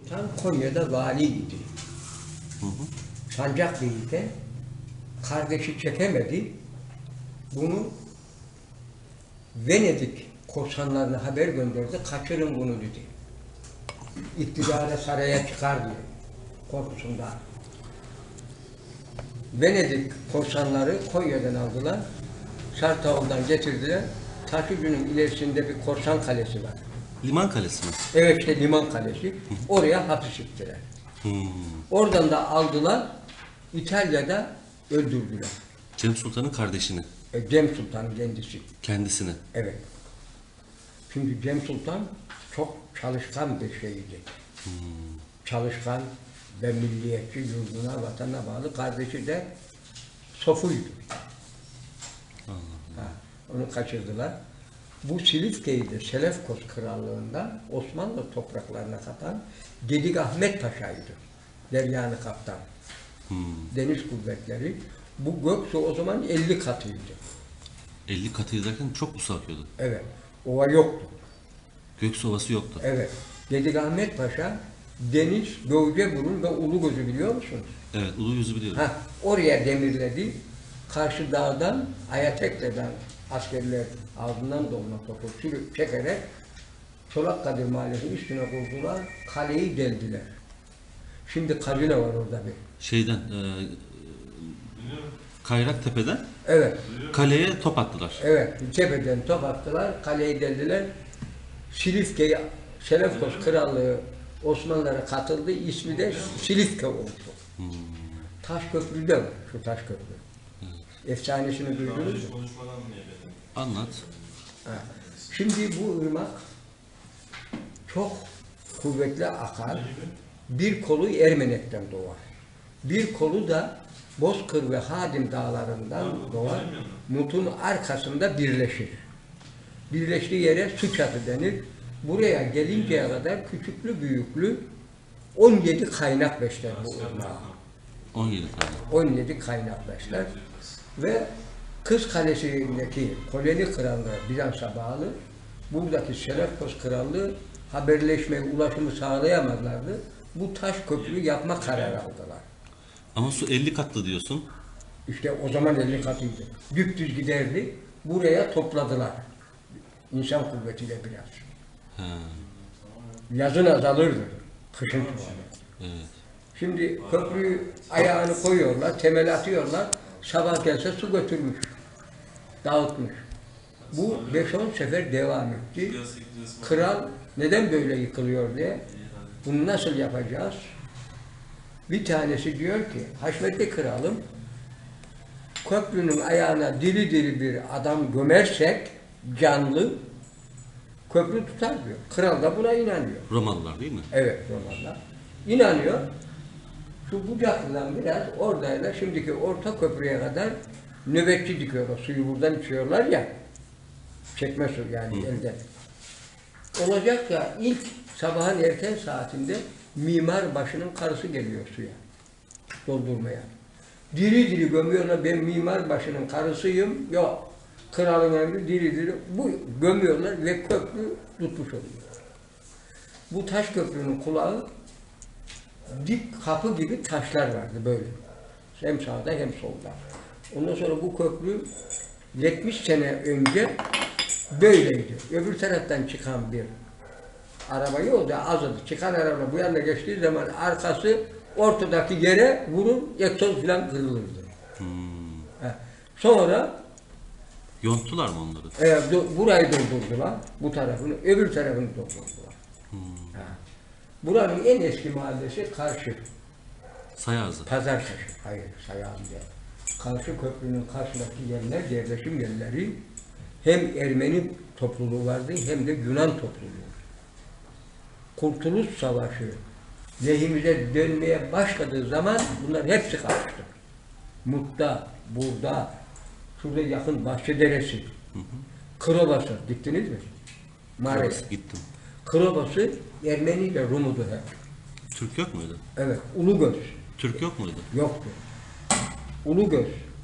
Sultan Konya'da valiydi. Sancakbey'de kardeşi çekemedi. Bunu Venedik korsanlarına haber gönderdi. Kaçırın bunu dedi. İktidara saraya çıkar diye. Korkusundan. Venedik korsanları Konya'dan aldılar. Sartavul'dan getirdiler. Taşucu'nun ilerisinde bir korsan kalesi var. Liman kalesi mi? Evet işte liman kalesi. Oraya hapis ettiler. Oradan da aldılar. İtalya'da öldürdüler. Cem Sultan'ın kardeşini. Cem Sultan'ın kendisi. Kendisini. Evet. Çünkü Cem Sultan çok çalışkan bir şeydi. Çalışkan ve milliyetçi, yurduna, vatanına bağlı. Kardeşi de Sofuydu. Onu kaçırdılar. Bu Silifke'yi de Selefkos Krallığı'ndan Osmanlı topraklarına katan Gedik Ahmet Paşa'ydı. Deryanı kaptan. Deniz kuvvetleri. Bu Göksu o zaman 50 katıydı. 50 katı derken çok mu su akıyordu? Evet. Ova yoktu. Göksu Ovası yoktu. Evet. Gedik Ahmet Paşa Deniz, Göceburun ve Ulugöz'ü biliyor musunuz? Evet, Uluyüz'ü biliyorum. Oraya demirledi. Karşı dağdan, Ayatekle'den askerler ağzından dolma topu sürüp çekerek Çolakkadir Mahallesi'nin üstüne kurdular. Kaleyi deldiler. Şimdi kazine var orada bir. Şeyden, Kayraktepe'den Evet. kaleye top attılar. Evet. Cepheden top attılar. Kaleyi deldiler. Silifke'yi, Selefkos Krallığı Osmanlılara katıldı. İsmi de Silifke oldu. Taşköprü'de var. Şu Taşköprü. Efsanesini duydunuz mu? Anlat. Şimdi bu ırmak çok kuvvetli akar. Bir kolu Ermenek'ten doğar. Bir kolu da Bozkır ve Hadim dağlarından doğar. Mut'un arkasında birleşir. Birleştiği yere su çatı denir. Buraya gelinceye kadar küçüklü büyüklü 17 kaynak besler bu ırmağa. 17 tane. 17 kaynak besler. Ve Kız Kalesi'ndeki Koloni Krallığı Bizans'a bağlı. Buradaki Selefkos Krallığı haberleşmeyi, ulaşımı sağlayamadılardı. Bu taş köprüyü yapma kararı aldılar. Ama su 50 katlı diyorsun. İşte o zaman 50 katıydı. Düptüz giderdi. Buraya topladılar. İnsan kuvvetiyle biraz. Yazın azalırdı. Kışın çoğalır. Evet. Şimdi köprüyü ayağını koyuyorlar, temel atıyorlar. Sabah gelse su götürmüş. Dağıtmış. Bu 5-10 sefer devam etti. Kral neden böyle yıkılıyor diye. Bunu nasıl yapacağız? Bir tanesi diyor ki, Haşmetli Kralım, köprünün ayağına diri diri bir adam gömersek, canlı, köprü tutar diyor. Kral da buna inanıyor. Romalılar değil mi? Evet, Romalılar. İnanıyor. Şu bucaklıdan biraz oradayla şimdiki orta köprüye kadar nöbetçi dikiyor. O suyu buradan içiyorlar ya. Çekme su yani elden. Olacak ya ilk sabahın erken saatinde mimar başının karısı geliyor suya. Doldurmaya. Diri diri gömüyorlar. Ben mimar başının karısıyım. Yok. Kralın emri diri diri. Bu gömüyorlar ve köprü tutmuş oluyor. Bu taş köprünün kulağı dik kapı gibi taşlar vardı böyle. Hem sağda hem solda. Ondan sonra bu köprü 70 sene önce böyleydi. Öbür taraftan çıkan bir arabayı o da azdı. Çıkan araba bu yana geçtiği zaman arkası ortadaki yere vurur, egzoz falan kırılırdı. Sonra yonttular mı onları? Burayı doldurdular, bu tarafını, öbür tarafını doldurdular. Buranın en eski mahallesi Karşı. Sayazı. Pazartaşı. Hayır, Sayazı değil. Karşı köprünün karşısındaki yerler, yerleşim yerleri hem Ermeni topluluğu vardı hem de Yunan topluluğu. Kurtuluş Savaşı lehimize dönmeye başladığı zaman bunlar hepsi karıştı. Mut'ta, burada, şurada yakın Bahçederesi, Kırobası, gittiniz mi? Maalesef. Gittim. Kırobası Ermeni ile Rum'udu hep. Türk yok muydu? Evet, Ulugöz. Türk yok muydu? Yoktu. Ulugöz.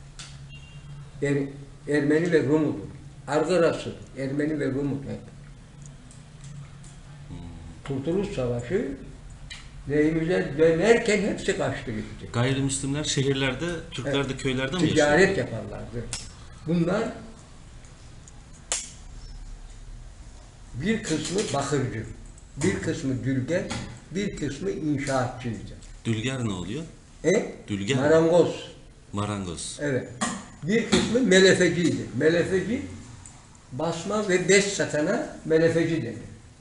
Ermeni ve Rum'udu. Argırası, Ermeni ve Rum'udu hep. Kurtuluş Savaşı lehimize dönerken hepsi kaçtı gitti. Gayrimüslimler şehirlerde, Türkler de köylerde mi yaşıyor? Ticaret yaparlardı. Bunlar bir kısmı bakırcı, bir kısmı dülger, bir kısmı inşaatçıydı. Dülger ne oluyor? Dülger. Marangoz. Marangoz. Evet. Bir kısmı melefeciydi. Melefeci basma ve bez satana melefeci denir.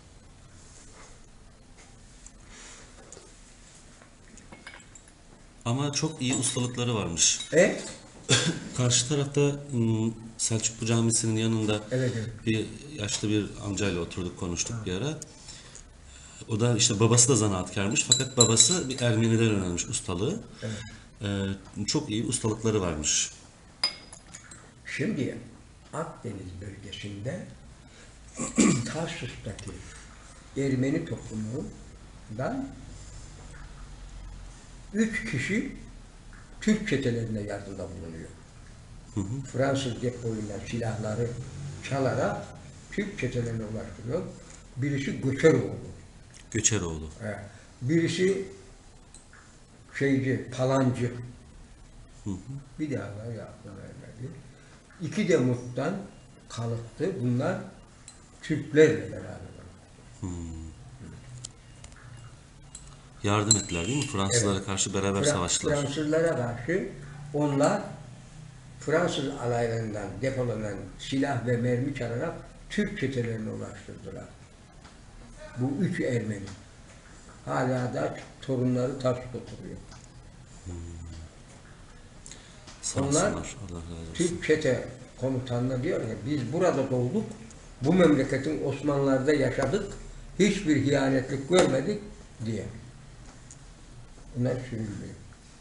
Ama çok iyi ustalıkları varmış. Karşı tarafta Selçuklu Camisi'nin yanında Evet, evet. bir yaşlı bir amcayla oturduk konuştuk bir ara. O da işte babası da zanaatkarmış fakat babası bir Ermeniden öğrenmiş ustalığı. Evet. Çok iyi ustalıkları varmış. Şimdi Akdeniz bölgesinde Tarsus'taki Ermeni toplumundan 3 kişi Türk çetelerine yardımda bulunuyor. Fransız depoyla silahları çalarak Türk çetelerine ulaştırıyor. Birisi Göçeroğlu. Göçeroğlu. Evet. Birisi Palancı. Bir daha var ya aklıma gelmedi. 2 de Mut'tan kalıktı. Bunlar Türklerle beraber. Yardım ettiler değil mi? Fransızlara karşı beraber savaştılar. Fransızlara karşı onlar Fransız alaylarından depolanan silah ve mermi çalarak Türk çetelerine ulaştırdılar. Bu 3 Ermeni. Hala da torunları Tarsus'ta oturuyor. Onlar Allah razı olsun. Türk çete komutanına diyor ki biz burada doğduk, bu memleketin Osmanlılar'da yaşadık, hiçbir hiyanetlik görmedik diye. Bunlar sürülüyor.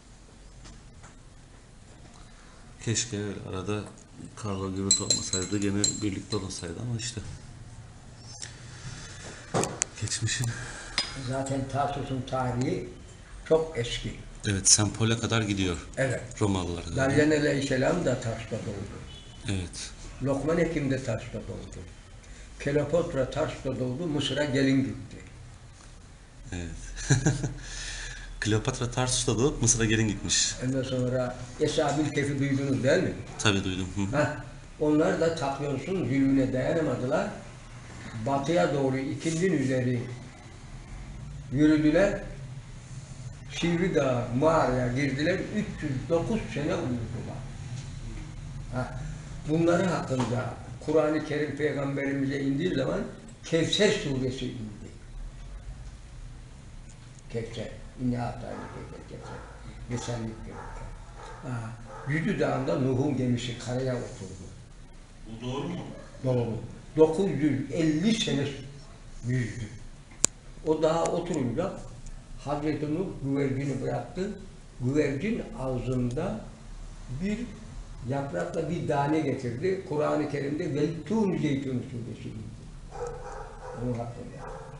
Keşke arada kavga gürültü olmasaydı, gene birlikte olsaydı ama işte geçmişin. Zaten Tarsus'un tarihi çok eski. Evet, Sempol'e kadar gidiyor. Evet. Romalılar. Dalyan Aleyhisselam da Tarsus'ta doğdu. Evet. Lokman Hekim de Tarsus'ta doğdu. Kleopatra Tarsus'ta doğdu, Mısır'a gelin gitti. Evet. Kleopatra Tarsus'ta doğup Mısır'a gelin gitmiş. Ondan sonra Eshab-ül Kehf'i duydunuz değil mi? Tabii duydum. Onlar da Tapyons'un zulmüne dayanamadılar. Batıya doğru ikindin üzeri yürüdüler. Sivri Dağı mağaraya girdiler. 309 sene uyudular. Bunların hakkında Kur'an-ı Kerim Peygamberimize indiği zaman Kevser suresi indi. Kevser. İnne ataylı Kevser. Vesellik Kevser. Yüzü Dağı'nda Nuh'un gemisi karaya oturdu. Bu doğru mu? Doğru. 950 sene yüzdü. O dağa oturunca Hazreti Nuh güvercini bıraktı. Güvercin ağzında bir yaprakla bir tane getirdi. Kur'an-ı Kerim'de Veltûn Zeytûn suresi indi. Onun hakkında.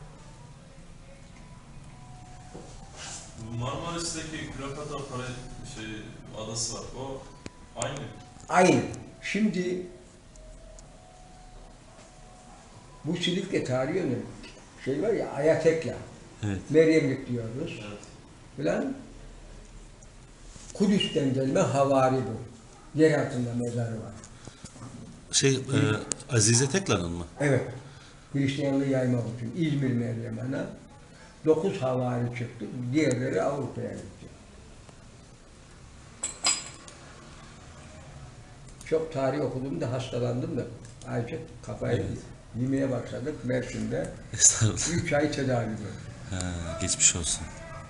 Marmaris'teki Kleopatra adası var. O aynı. Aynı. Şimdi bu Silifke tarihinin var ya Ayatekla. Evet. Meryemlik diyoruz. Evet. Falan. Kudüs'ten gelme havari bu. Yer altında mezarı var. Azize Teklan'ın mı? Evet. Hristiyanlığı yaymak için İzmir Meryem Ana 9 havari çıktı. Diğerleri Avrupa'ya gitti. Çok tarih okudum da hastalandım da ayrıca kafayı yemeye başladık Mersin'de. Estağfurullah. 3 ay tedavi gördüm. Geçmiş olsun.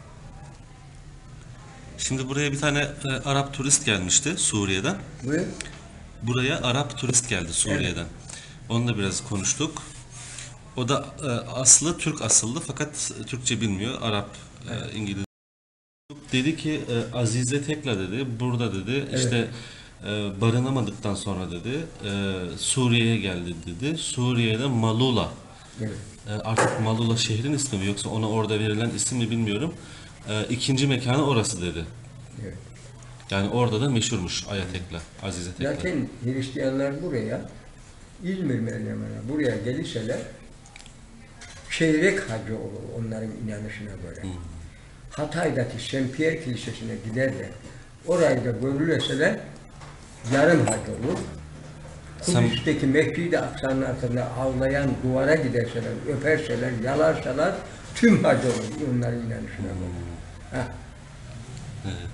Şimdi buraya bir tane Arap turist gelmişti Suriye'den. Buyur. Buraya Arap turist geldi Suriye'den. Onunla biraz konuştuk. O da aslı Türk asıllı fakat Türkçe bilmiyor. Arap, İngiliz. Dedi ki Azize Tekla dedi, burada dedi işte barınamadıktan sonra dedi Suriye'ye geldi dedi. Suriye'de Malula. Evet. Artık Malula şehrin ismi mi yoksa ona orada verilen isim mi bilmiyorum. İkinci mekanı orası dedi. Evet. Yani orada da meşhurmuş Ayatekla, Azize Tekla. Zaten Hristiyanlar buraya İzmir Meryem Ana buraya gelirseler çeyrek hacı olur onların inanışına göre. Hatay'daki Saint Pierre Kilisesi'ne giderler. Orayı da görürseler yarım hac olur. Sen- Kudüs'teki Mescid-i Aksa'nın arkasında ağlayan duvara giderseler, öperseler, yalarsalar tüm hac olur onların inanışına göre. Heh. Evet.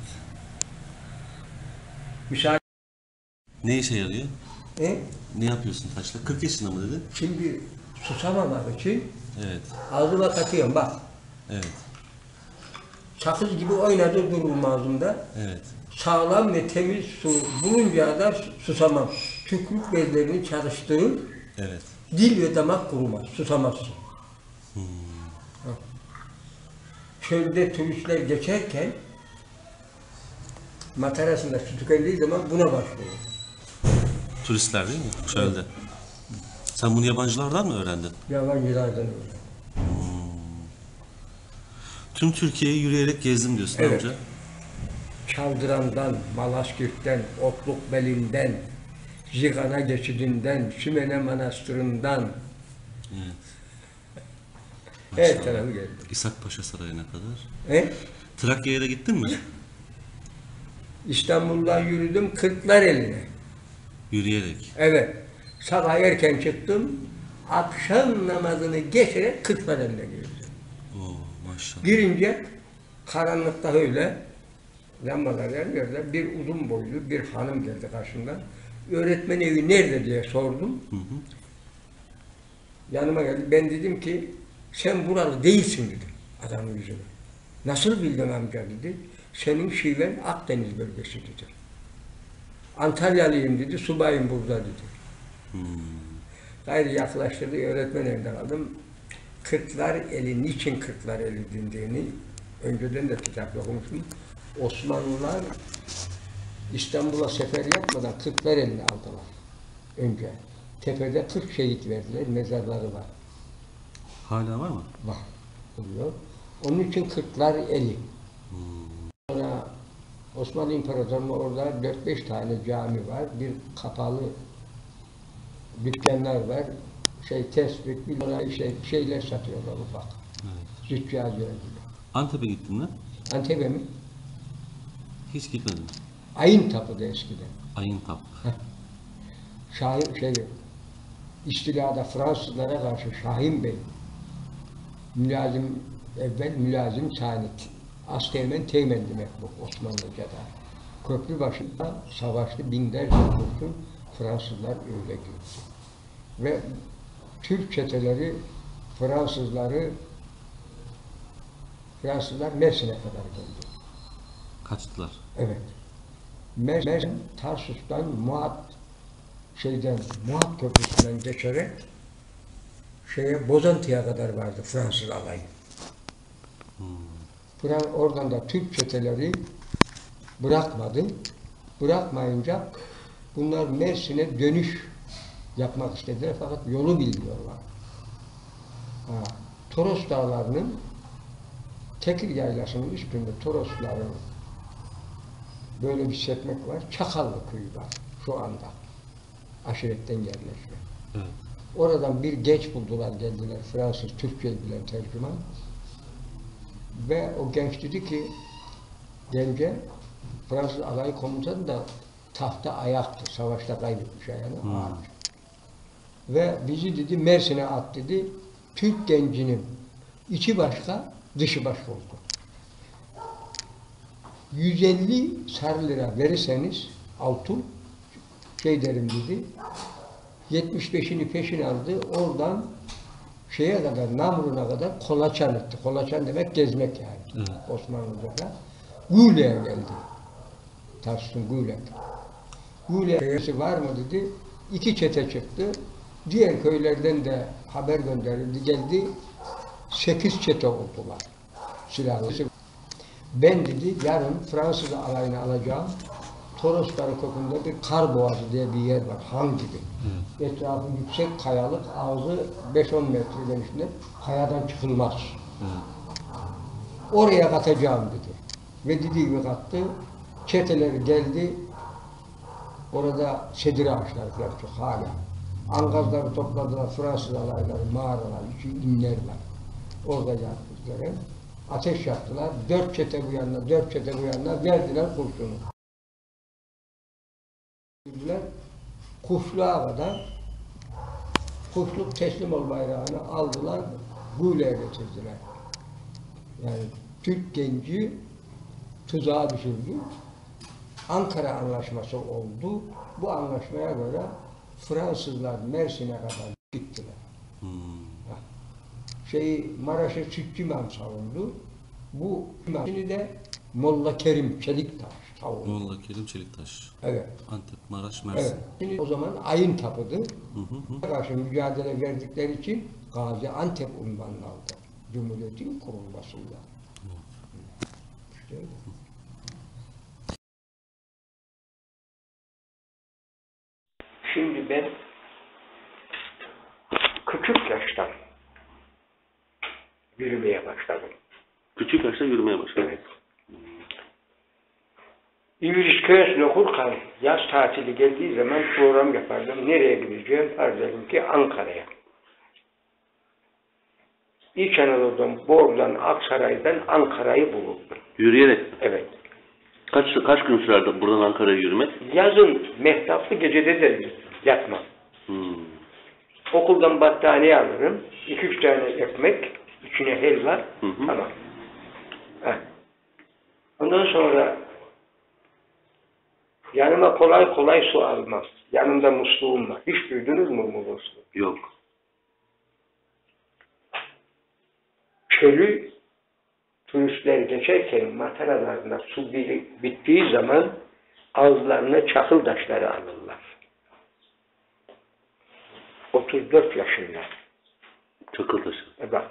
Müsaade. Ne işe yarıyor? E? Ne yapıyorsun taşla? 40 yaşında mı dedin? Şimdi susamamak için Evet. ağzıma katıyorum bak. Evet. Sakız gibi oynadı dururum ağzımda. Evet. Sağlam ve temiz su buluncaya kadar susamam. Tükürük bezlerini çalıştırır, Evet. dil ve damak kurumaz, susamazsın. Ha. Çölde turistler geçerken matarasında su tükendiği zaman buna başlıyor. Turistler değil mi? Çölde. Sen bunu yabancılardan mı öğrendin? Yabancılardan öyle. Tüm Türkiye'yi yürüyerek gezdim diyorsun Evet. amca. Çaldıran'dan, Malazgirt'ten, Otlukbeli'nden, Zigana geçidinden, Sümene Manastırı'ndan Evet. her tarafı geldi. İshak Paşa Sarayı'na kadar. He? Trakya'ya da gittin mi? İstanbul'dan yürüdüm Kırklareli'ne. Yürüyerek. Evet. Sabah erken çıktım. Akşam namazını geçerek Kırklareli'ne girdim. Oo maşallah. Girince karanlıkta öyle lambalar yanıyordu. Bir uzun boylu bir hanım geldi karşımdan. Öğretmen evi nerede diye sordum. Hı hı. Yanıma geldi. Ben dedim ki sen buralı değilsin dedim adamın yüzüne. Nasıl bildin amca dedi. Senin şiven Akdeniz bölgesi dedi. Antalyalıyım dedi. Subayım burada dedi. Gayrı yaklaştırdı. Öğretmen evinde kaldım. Kırklareli, niçin Kırklareli dendiğini önceden de kitapla okumuştum. Osmanlılar İstanbul'a sefer yapmadan Kırklareli'ni aldılar. Önce. Tepede 40 şehit verdiler. Mezarları var. Hala var mı? Var. Oluyor. Onun için Kırklareli. Sonra Osmanlı İmparatorluğu'nda orada 4-5 tane cami var. Bir kapalı dükkanlar var. Tespih, şeyler satıyorlar ufak. Evet. Züccaciye gibi. Antep'e gittin mi? Antep'e mi? Hiç gitmedim. Ayın tapıdı eskiden. Ayıntap. Şahin, istilada Fransızlara karşı Şahin Bey, mülazim, evvel mülazim sani, asteğmen teğmen demek bu Osmanlıca'da. Köprü başında savaştı, binlerce kurşun, Fransızlar öyle girdi. Ve Türk çeteleri Fransızlar Mersin'e kadar geldi. Kaçtılar. Evet. Mersin, Tarsus'tan Muhat Köprüsü'nden geçerek Bozantı'ya kadar vardı Fransız alayı. Oradan da Türk çeteleri bırakmadı. Bırakmayınca bunlar Mersin'e dönüş yapmak istediler fakat yolu bilmiyorlar. Toros Dağları'nın Tekir Yaylası'nın üstünde Torosların böyle bir sekmek var. Çakallı köyü var şu anda. Aşiretten yerleşme. Evet. Oradan bir genç buldular, geldiler. Fransız, Türkçe bilen tercüman. Ve o genç dedi ki, gence, Fransız alay komutanı da tahta ayaktı. Savaşta kaybetmiş ayağını. Ağır. Ve bizi dedi Mersin'e at dedi. Türk gencinin içi başka, dışı başka oldu. 150 sarı lira verirseniz altın derim dedi. 75'ini peşin aldı. Oradan Namrun'a kadar kolaçan etti. Kolaçan demek gezmek yani. Evet. Osmanlıca'da. Gule'ye geldi. Tarsus'un Gule. Gule'si var mı dedi. 2 çete çıktı. Diğer köylerden de haber gönderildi. Geldi. 8 çete oldular. Silahlısı. Ben dedi yarın Fransız alayını alacağım. Torosların kokunda bir kar boğazı diye bir yer var. Han gibi. Etrafı yüksek kayalık, ağzı 5-10 metre genişliğinde. Kayadan çıkılmaz. Oraya katacağım dedi. Ve dediği gibi kattı. Çeteleri geldi. Orada sedir ağaçları falan çok hala. Angazları topladılar. Fransız alayları, mağaralar, inler var. Orada yaptıkları. Ateş yaktılar. 4 çete bu yana, 4 çete bu yana verdiler kurşunu. Kuşluğa kadar Kuşluk teslim ol bayrağını aldılar, Buğule'ye getirdiler. Yani Türk genci tuzağa düşürdü. Ankara Anlaşması oldu. Bu anlaşmaya göre Fransızlar Mersin'e kadar gittiler. Maraş'ı Sütçü İmam savundu. Bu imamını de Molla Kerim Çeliktaş savundu. Molla Kerim Çeliktaş. Evet. Antep, Maraş, Mersin. Evet. Şimdi o zaman ayın tapıdı. Karşı mücadele verdikleri için Gaziantep unvanını aldı. Cumhuriyetin kurulmasıyla. İşte öyle. Şimdi ben küçük yaştan yürümeye başladım. Küçük yaşta yürümeye başladım. Evet. İngiliz köyüsünü okurken yaz tatili geldiği zaman program yapardım. Nereye gideceğim? Dedim ki Ankara'ya. İç Anadolu'dan, Bor'dan, Aksaray'dan Ankara'yı bulurdum. Yürüyerek? Evet. Kaç gün sürerdi buradan Ankara'ya yürümek? Yazın mehtaplı, gecede de yatmam. Okuldan battaniye alırım. 2-3 tane ekmek, içine helva. Tamam. Ondan sonra yanıma kolay kolay su almaz. Yanımda musluğum var. Hiç duydunuz mu bu musluğu? Yok. Çölü turistler geçerken mataralarında su bittiği zaman ağızlarına çakıl taşları alırlar. 34 yaşında. Çakıl taşı. Bak.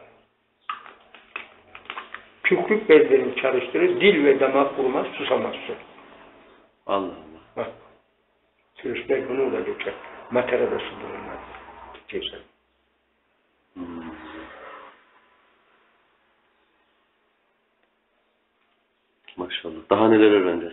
Kükrük bezlerini çalıştırır, dil ve damak kurumaz, susamazsın. Allah Allah. Bak. Turistler bunu da geçer. Matarada su bulunmaz. Geçer. Maşallah. Daha neler öğreneceğiz.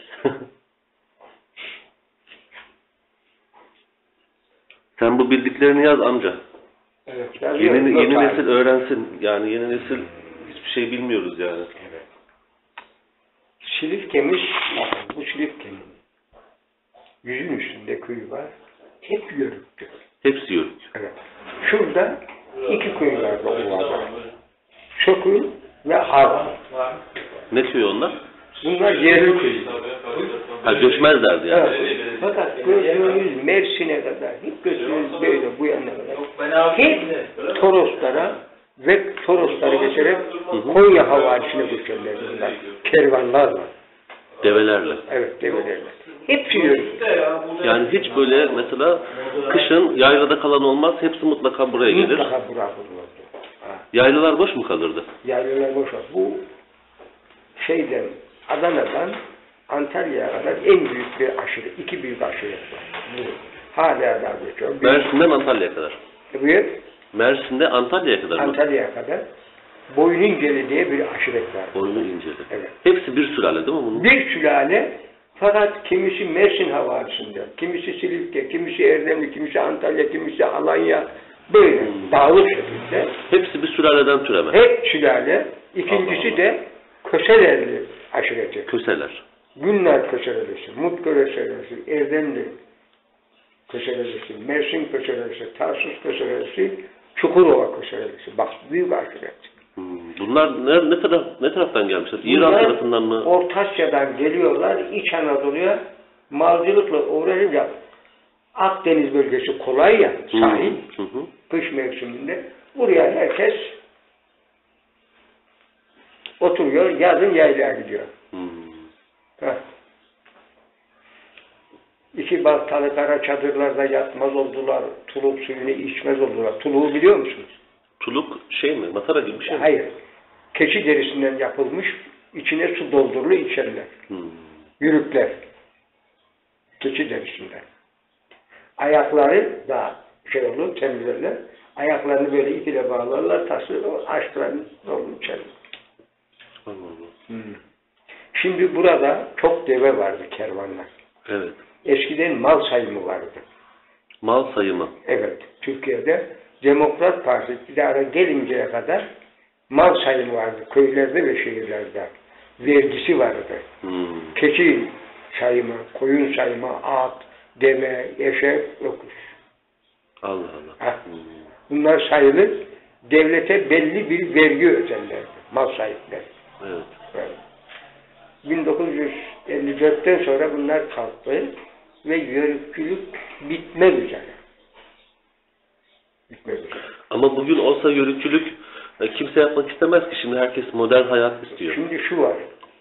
Sen bu bildiklerini yaz amca. Evet. Yeni nesil öğrensin. Yani yeni nesil hiçbir şey bilmiyoruz yani. Evet. Silifke'miz, bu Silifke'nin yüzün üstünde köyü var. Hep yörüktür. Hepsi yörük. Evet. Şurada 2 köy vardı ovada. Sökül ve Harman. Ne köyü onlar? Bunlar yerli köy. Ha, göçmezlerdi yani. Evet. Fakat gözümüz Mersin'e kadar, hep gözümüz böyle bu yana kadar. Hep Toroslara ve Torosları geçerek Konya havalisine göçerlerdi bunlar. Kervanlarla. Develerle. Evet, develerle. Hepsi yörük. Yani hiç böyle mesela kışın yaylada kalan olmaz. Hepsi mutlaka buraya gelir. Mutlaka buraya bulunurdu. Yaylalar boş mu kalırdı? Yaylalar boş. Bu şeyden, Adana'dan Antalya'ya kadar en büyük bir aşırı, 2 büyük aşırı var. Bu hala daha geçiyor. Mersin'den Antalya'ya kadar. Buyur. Mersin'de Antalya'ya kadar mı? Antalya'ya kadar Boynunceli diye bir aşiret var. Boynunceli. Evet. Hepsi bir sülale değil mi bunun? Bir sülale, fakat kimisi Mersin havalisinde, kimisi Silifke, kimisi Erdemli, kimisi Antalya, kimisi Alanya, böyle dağlık şekilde. Hepsi bir sülaleden türeme. Hep sülale. İkincisi de Köselerli aşireti. Köseler. Günler Köselelisi, Mut Köselelisi, Erdemli Köselelisi, Mersin Köselelisi, Tarsus Köselelisi, Çukurova Köselelisi. Bak, büyük aşiret. Bunlar ne taraftan gelmişler? İran tarafından mı? Orta Asya'dan geliyorlar, İç Anadolu'ya malcılıkla uğraşınca Akdeniz bölgesi kolay ya, sahil, kış mevsiminde. Buraya herkes oturuyor, yazın yaylaya gidiyor. İki baltalı kara çadırlarda yatmaz oldular, tuluk suyunu içmez oldular. Tuluğu biliyor musunuz? Tuluk şey mi? Matara gibi bir şey mi? Hayır. Keçi derisinden yapılmış, içine su doldurulu içerler. Yürükler. Keçi derisinden. Ayakları da şey olur, temizlerler. Ayaklarını böyle ipiyle bağlarlar, taşırlar, açtılar, dolu içerler. Şimdi burada çok deve vardı, kervanlar. Evet. Eskiden mal sayımı vardı. Mal sayımı. Evet. Türkiye'de Demokrat Partisi iktidara gelinceye kadar mal sayımı vardı köylerde ve şehirlerde. Vergisi vardı. Keçi sayımı, koyun sayımı, at, deve, eşek, öküz. Allah Allah. Bunlar sayılır. Devlete belli bir vergi öderlerdi. Mal sahipleri. Evet. Evet. 1954'ten sonra bunlar kalktı ve yörükçülük bitmek üzere. Bitmek üzere. Ama bugün olsa yörükçülük kimse yapmak istemez ki. Şimdi herkes modern hayat istiyor. Şimdi şu var.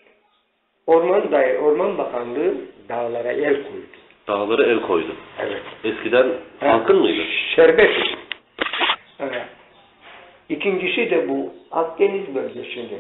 Orman Bakanlığı dağlara el koydu. Dağlara el koydu. Evet. Eskiden halkın mıydı? Serbest. Evet. İkincisi de bu Akdeniz bölgesinde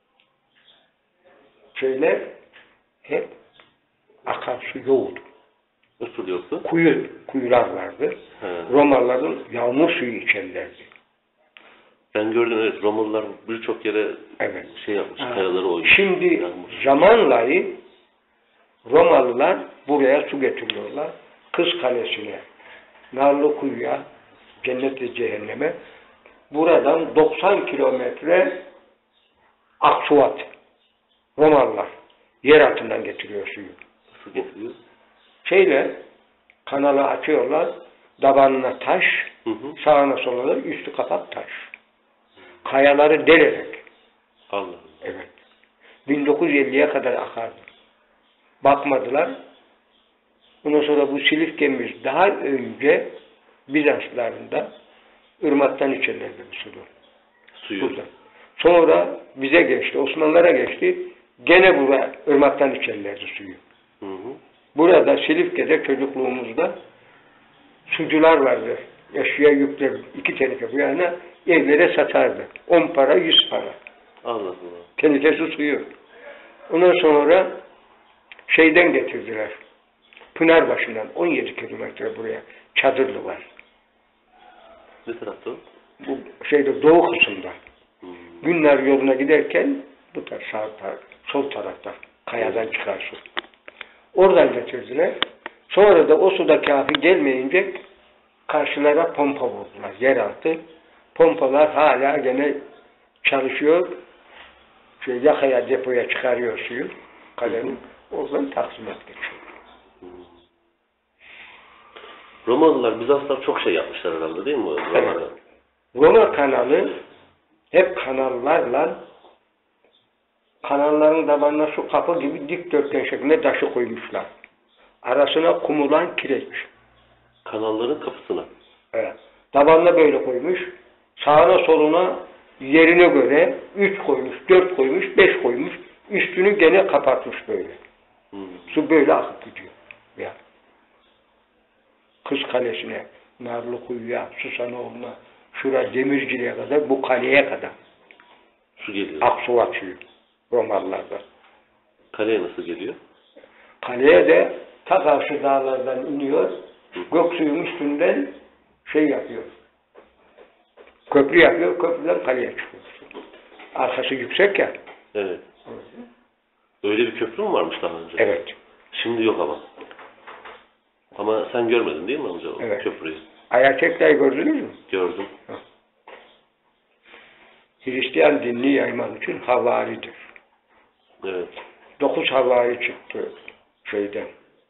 köyler hep akarsu yoktu. Nasıl yoktu? Kuyular vardı. He. Romalıların yağmur suyu içerlerdi. Ben gördüm, evet. Romalılar birçok yere Evet. şey yapmış, kayaları oymuş. Şimdi Yağmur. zamanla Romalılar buraya su getiriyorlar. Kız Kalesi'ne, Narlıkuyu'ya, cennet ve cehenneme. Buradan 90 kilometre Aksuat. Romalılar yer altından getiriyor suyu. Su getiriyor. Kanalı açıyorlar. Tabanına taş, Hı. sağına soluna üstü kapak taş. Kayaları delerek. Allah. Evet. 1950'ye kadar akardı. Bakmadılar. Ondan sonra bu Silifke'miz daha önce Bizanslarında ırmaktan içerlerdi bu suyu. Burada. Sonra bize geçti, Osmanlılara geçti. Gene burada ırmaktan içerlerdi suyu. Hı. Burada Silifke'de çocukluğumuzda sucular vardı. Eşya yükler 2 teneke bu yana evlere satardı. 10 para 100 para. Allah Allah. Tenekesi suyu. Ondan sonra şeyden getirdiler. Pınarbaşı'ndan 17 kilometre buraya çadırlı var. Ne tarafta o? Bu doğu kısımda. Hmm. Günler yoluna giderken bu taraf sağ taraf, sol tarafta kayadan çıkar su. Oradan getirdiler. Sonra da o suda kafi gelmeyince karşılara pompa vurdular. Yeraltı. Pompalar hala gene çalışıyor. Yakaya depoya çıkarıyor suyu. Kalenin. Oradan Taksim'e geçiyor. Romalılar, Bizanslar çok şey yapmışlar herhalde değil mi? Evet. Roma kanalı hep kanalların tabanına şu kapı gibi dikdörtgen şeklinde taşı koymuşlar. Arasına kumulan kireç. Kanalların kapısına. Evet. Tabanına böyle koymuş. Sağına soluna yerine göre 3 koymuş, 4 koymuş, 5 koymuş. Üstünü gene kapatmış böyle. Su böyle akıp gidiyor. Ya. Kız Kalesi'ne, Narlıkuyu'ya, Susanoğlu'na, şura Demirci'ye kadar, bu kaleye kadar. Su geliyor. Aksuvat suyu Romalılarda. Kaleye nasıl geliyor? Kaleye de ta karşı dağlardan iniyor, Göksu'nun üstünden yapıyor. Köprü yapıyor, köprüden kaleye çıkıyor. Arkası yüksek ya. Evet. Öyle bir köprü mü varmış daha önce? Evet. Şimdi yok ama. Ama sen görmedin değil mi amca o Evet. köprüyü? Ayaçekleri gördünüz mü? Gördüm. Hristiyan dinini yaymak için havaridir. Evet. 9 havari çıktı şeyden.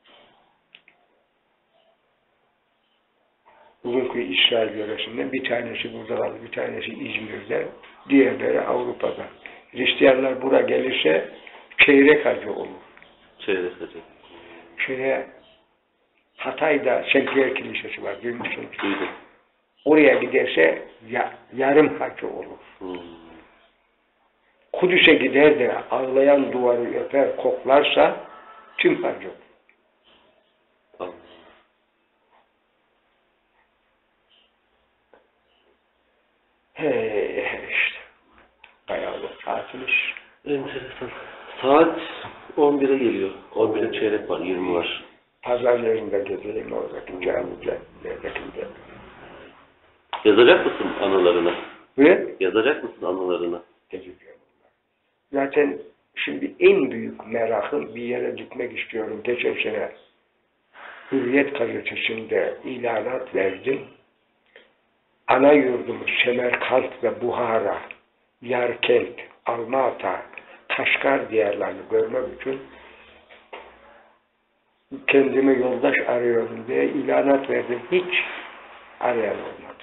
Bugünkü İsrail yöresinden bir tanesi burada kaldı, bir tanesi İzmir'de, diğerleri Avrupa'da. Hristiyanlar buraya gelirse çeyrek hacı olur. Çeyrek hacı. Hatay'da Şempiyer Kilisesi var, duymuşsunuz. Duydum. Oraya giderse yarım hacı olur. Kudüs'e gider de ağlayan duvarı öper, koklarsa tüm hacı olur. Allah. İşte. Bayağı da tatil iş. Enteresan. Saat 11'e geliyor. 11'e çeyrek var, 20 var. Pazar yerinde gezeyim oradaki camide, devletinde. Yazacak mısın anılarını? Ve Yazacak mısın anılarını? gezeceğim. Zaten şimdi en büyük merakım bir yere gitmek istiyorum. Geçen sene Hürriyet gazetesinde ilanat verdim. Ana yurdumuz Semerkant ve Buhara Yarkent, Almaata, Kaşgar diyarlarını görmek için kendime yoldaş arıyorum diye ilanat verdim. Hiç arayan olmadı.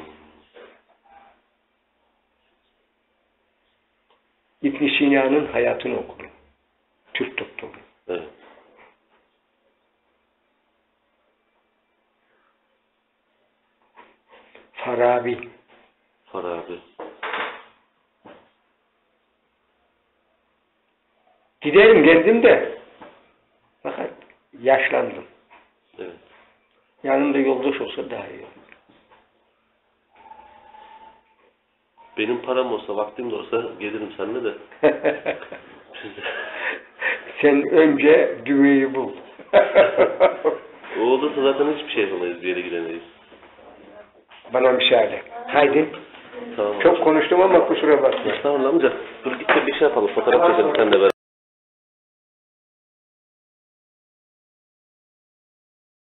İbn Sina'nın hayatını okudum. Türk doktoru. Evet. Farabi. Farabi. Giderim geldim de fakat yaşlandım. Evet. Yanımda yoldaş olsa daha iyi olur. Benim param olsa, vaktim de olsa gelirim seninle de. Sen önce düveyi bul. O olursa zaten hiçbir şey yapamayız, bir yere gidemeyiz. Bana müsaade. Haydi. Tamam. Çok konuştum ama kusura bakma. Tamam amca. Dur git de bir şey yapalım. Fotoğraf çekelim sen de beraber.